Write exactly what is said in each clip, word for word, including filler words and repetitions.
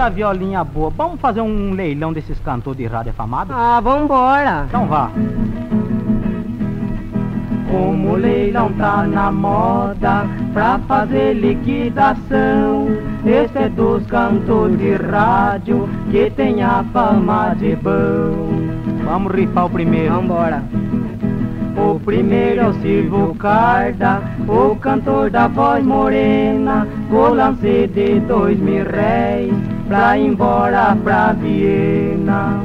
tanta violinha boa. Vamos fazer um leilão desses cantores de rádio afamado? Ah, vambora. Então vá. Como o leilão tá na moda pra fazer liquidação, esse é dos cantores de rádio que tem a fama de bom. Vamos rifar o primeiro. Vambora. O primeiro é o Silvio Carda, o cantor da voz morena, o lance de dois mil réis pra ir embora pra Viena.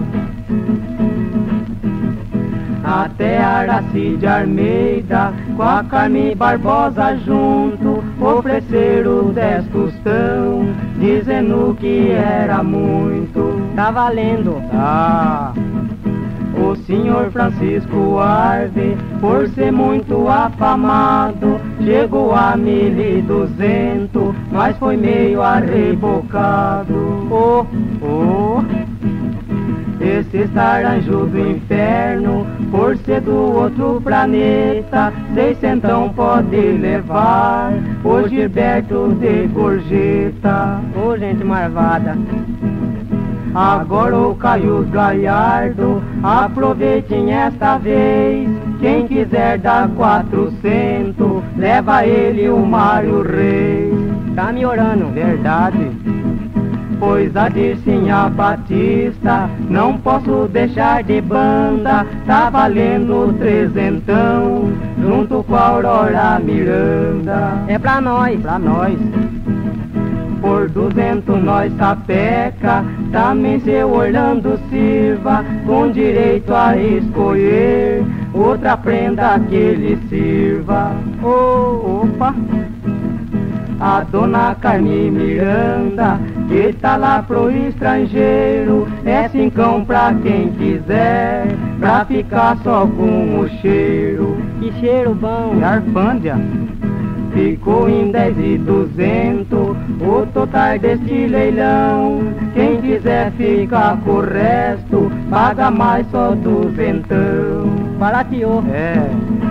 Até Aracide Almeida, com a Carme Barbosa junto, ofereceram dez tostão, dizendo que era muito. Tá valendo. Tá. O senhor Francisco Arve, por ser muito afamado, chegou a mil e duzentos, mas foi meio arrebocado. Oh, oh. Esse anjo do inferno, por ser do outro planeta, seiscentão pode levar o Gilberto de Gorjeta. Ô, gente marvada. Agora o Caio Galhardo, aproveitem esta vez. Quem quiser dar quatrocentos, leva ele o Mário Reis. Tá me orando. Verdade. Pois a Dircinha Batista, não posso deixar de banda, tá valendo trezentão, junto com a Aurora Miranda. É pra nós. Pra nós. Por duzentos nós sapeca, também seu Orlando Silva, com direito a escolher outra prenda que lhe sirva. Oh, opa! A dona Carme Miranda, que tá lá pro estrangeiro, é cincão pra quem quiser, pra ficar só com o cheiro. Que cheiro bom. E Arfândia ficou em dez e duzentos, o total deste leilão. Quem quiser ficar com o resto, paga mais só duzentão. Barateou. É.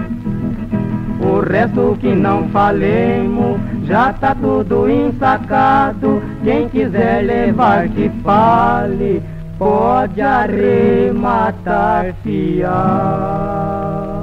O resto que não falemos, já tá tudo ensacado. Quem quiser levar que fale, pode arrematar fiado.